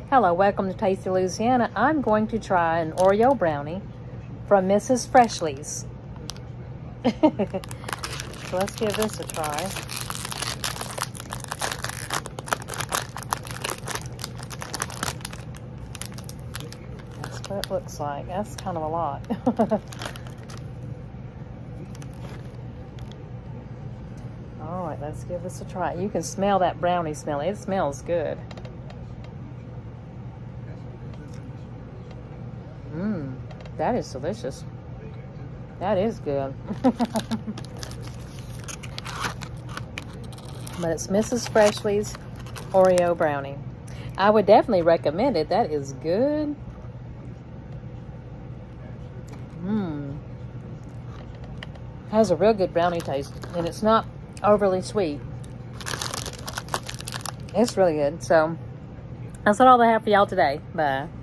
Hello, welcome to Tasty Louisiana. I'm going to try an Oreo brownie from Mrs. Freshleys. So let's give this a try. That's what it looks like. That's kind of a lot. All right, let's give this a try. You can smell that brownie smell. It smells good. Mmm, that is delicious. That is good. But it's Mrs. Freshleys Oreo brownie. I would definitely recommend it. That is good. Mmm. Has a real good brownie taste, and it's not overly sweet. It's really good. So that's all I have for y'all today. Bye.